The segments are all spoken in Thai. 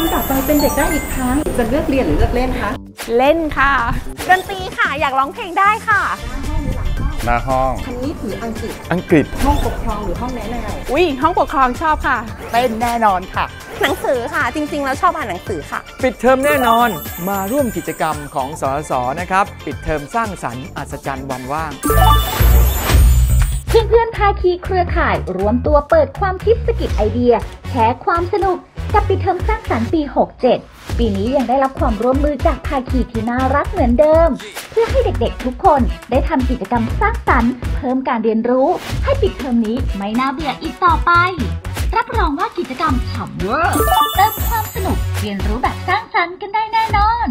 กลับไปเป็นเด็กได้อีกครั้งจะเลือกเรียนหรือเลือกเล่นคะเล่นค่ะดนตรีค่ะอยากร้องเพลงได้ค่ะหน้าห้องคณิตหรืออังกฤษห้องปกครองหรือห้องแนะแนวห้องปกครองชอบค่ะเต้นแน่นอนค่ะหนังสือค่ะจริงๆแล้วชอบอ่านหนังสือค่ะปิดเทอมแน่นอนมาร่วมกิจกรรมของสสนะครับปิดเทอมสร้างสรรค์อัศจรรย์วันว่างเพื่อนภาคีเครือข่ายรวมตัวเปิดความคิดสกิดไอเดียแชร์ความสนุกกับปิดเทอมสร้างสรรค์ปี 67 ปีนี้ยังได้รับความร่วมมือจากภาคีที่น่ารักเหมือนเดิมเพื่อให้เด็กๆทุกคนได้ทำกิจกรรมสร้างสรรค์เพิ่มการเรียนรู้ให้ปิดเทอมนี้ไม่น่าเบื่ออีกต่อไปรับรองว่ากิจกรรมฉ่ำเวอร์เติมความสนุกเรียนรู้แบบสร้างสรรค์กันได้แน่นอน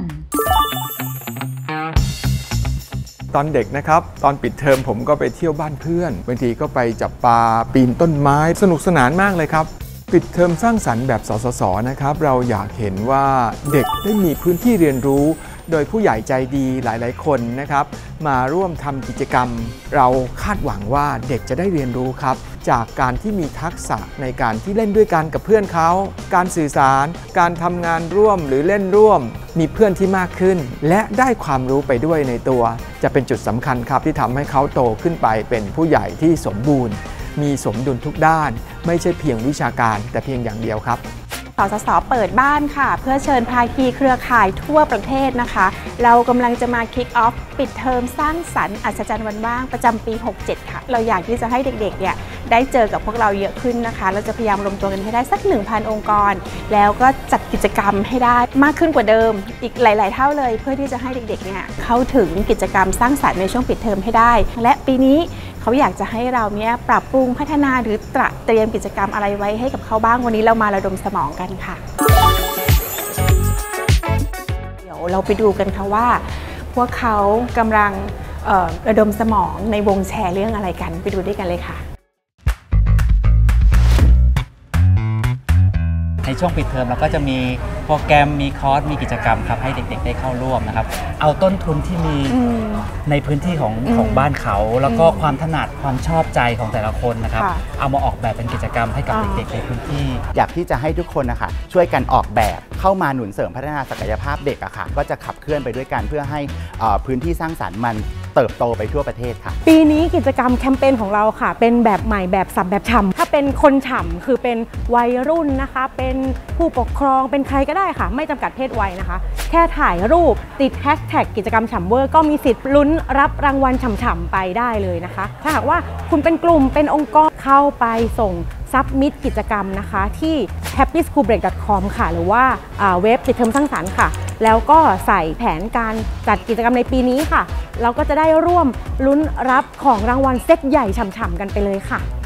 ตอนเด็กนะครับตอนปิดเทอมผมก็ไปเที่ยวบ้านเพื่อนบางทีก็ไปจับปลาปีนต้นไม้สนุกสนานมากเลยครับปิดเทอมสร้างสรรค์แบบสสสนะครับเราอยากเห็นว่าเด็กได้มีพื้นที่เรียนรู้โดยผู้ใหญ่ใจดีหลายๆคนนะครับมาร่วมทำกิจกรรมเราคาดหวังว่าเด็กจะได้เรียนรู้ครับจากการที่มีทักษะในการที่เล่นด้วยกันกับเพื่อนเขาการสื่อสารการทำงานร่วมหรือเล่นร่วมมีเพื่อนที่มากขึ้นและได้ความรู้ไปด้วยในตัวจะเป็นจุดสำคัญครับที่ทำให้เขาโตขึ้นไปเป็นผู้ใหญ่ที่สมบูรณ์มีสมดุลทุกด้านไม่ใช่เพียงวิชาการแต่เพียงอย่างเดียวครับสสสเปิดบ้านค่ะเพื่อเชิญภาคีเครือข่ายทั่วประเทศนะคะเรากำลังจะมาคิกออฟปิดเทอมสร้างสรรค์อัศจรรย์วันว่างประจำปี 67 ค่ะเราอยากที่จะให้เด็กๆเนี่ยได้เจอกับพวกเราเยอะขึ้นนะคะเราจะพยายามรวมตัวกันให้ได้สัก 1,000 องค์กรแล้วก็จัดกิจกรรมให้ได้มากขึ้นกว่าเดิมอีกหลายๆเท่าเลยเพื่อที่จะให้เด็กๆเนี่ยเข้าถึงกิจกรรมสร้างสรรค์ในช่วงปิดเทอมให้ได้และปีนี้เขาอยากจะให้เราเนี่ยปรับปรุงพัฒนาหรือเตรียมกิจกรรมอะไรไว้ให้กับเขาบ้างวันนี้เรามาระดมสมองกันค่ะเดี๋ยวเราไปดูกันค่ะว่าพวกเขากำลังระดมสมองในวงแชร์เรื่องอะไรกันไปดูด้วยกันเลยค่ะในช่วงปิดเทอมเราก็จะมีโปรแกรมมีคอร์สมีกิจกรรมครับให้เด็กๆได้เข้าร่วมนะครับเอาต้นทุนที่มีในพื้นที่ของบ้านเขาแล้วก็ความถนัดความชอบใจของแต่ละคนนะครับเอามาออกแบบเป็นกิจกรรมให้กับเด็กๆในพื้นที่อยากที่จะให้ทุกคนนะคะช่วยกันออกแบบเข้ามาหนุนเสริมพัฒนาศักยภาพเด็กอะค่ะก็จะขับเคลื่อนไปด้วยกันเพื่อให้พื้นที่สร้างสรรค์มันเติบโตไปทั่วประเทศค่ะปีนี้กิจกรรมแคมเปญของเราค่ะเป็นแบบใหม่แบบสับแบบฉ่ำถ้าเป็นคนฉ่ำคือเป็นวัยรุ่นนะคะเป็นผู้ปกครองเป็นใครก็ได้ค่ะไม่จำกัดเพศวัยนะคะแค่ถ่ายรูปติดแฮชแท็กกิจกรรมฉ่ำเวอร์ก็มีสิทธิ์ลุ้นรับรางวัลฉ่ำๆไปได้เลยนะคะถ้าหากว่าคุณเป็นกลุ่มเป็นองค์กรเข้าไปส่งซับมิตกิจกรรมนะคะที่ happyschoolbreak.com ค่ะหรือว่าเว็บปิดเทอมสร้างสรรค์ค่ะแล้วก็ใส่แผนการจัดกิจกรรมในปีนี้ค่ะเราก็จะได้ร่วมลุ้นรับของรางวัลเซตใหญ่ฉ่ำๆกันไปเลยค่ะ